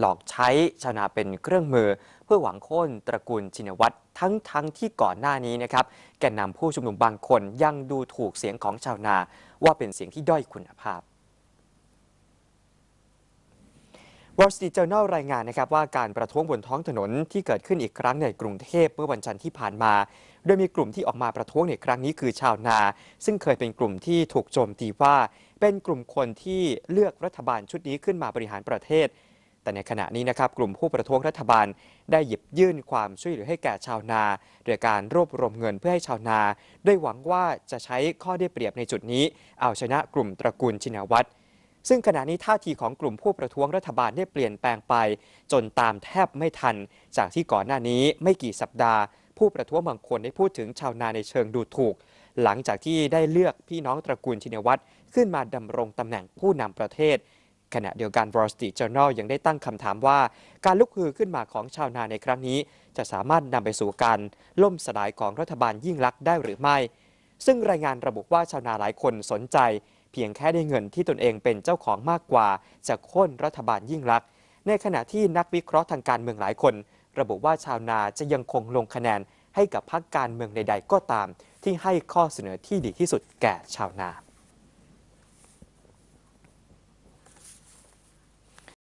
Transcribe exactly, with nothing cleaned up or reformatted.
หลอกใช้ชาวนาเป็นเครื่องมือเพื่อหวังโค่นตระกูลชินวัตรทั้งทั้งที่ก่อนหน้านี้นะครับแกนนำผู้ชุมนุมบางคนยังดูถูกเสียงของชาวนาว่าเป็นเสียงที่ด้อยคุณภาพ Wall Street Journal รายงานนะครับว่าการประท้วงบนท้องถนนที่เกิดขึ้นอีกครั้งในกรุงเทพเมื่อวันจันทร์ที่ผ่านมาโดยมีกลุ่มที่ออกมาประท้วงในครั้งนี้คือชาวนาซึ่งเคยเป็นกลุ่มที่ถูกโจมตีว่าเป็นกลุ่มคนที่เลือกรัฐบาลชุดนี้ขึ้นมาบริหารประเทศแต่ในขณะนี้นะครับกลุ่มผู้ประท้วงรัฐบาลได้หยิบยื่นความช่วยเหลือให้แก่ชาวนาโดยการรวบรวมเงินเพื่อให้ชาวนาได้หวังว่าจะใช้ข้อได้เปรียบในจุดนี้เอาชนะกลุ่มตระกูลชินวัตรซึ่งขณะนี้ท่าทีของกลุ่มผู้ประท้วงรัฐบาลได้เปลี่ยนแปลงไปจนตามแทบไม่ทันจากที่ก่อนหน้านี้ไม่กี่สัปดาห์ผู้ประท้วงบางคนได้พูดถึงชาวนาในเชิงดูถูกหลังจากที่ได้เลือกพี่น้องตระกูลชินวัตรขึ้นมาดำรงตำแหน่งผู้นำประเทศขณะเดียวกัน Wall Street Journal ยังได้ตั้งคำถามว่าการลุกฮือขึ้นมาของชาวนาในครั้งนี้จะสามารถนำไปสู่การล่มสลายของรัฐบาลยิ่งลักษณ์ได้หรือไม่ซึ่งรายงานระบุว่าชาวนาหลายคนสนใจเพียงแค่ได้เงินที่ตนเองเป็นเจ้าของมากกว่าจะโค่นรัฐบาลยิ่งลักษณ์ในขณะที่นักวิเคราะห์ทางการเมืองหลายคนระบุว่าชาวนาจะยังคงลงคะแนนให้กับพรรคการเมืองใดๆก็ตามที่ให้ข้อเสนอที่ดีที่สุดแก่ชาวนา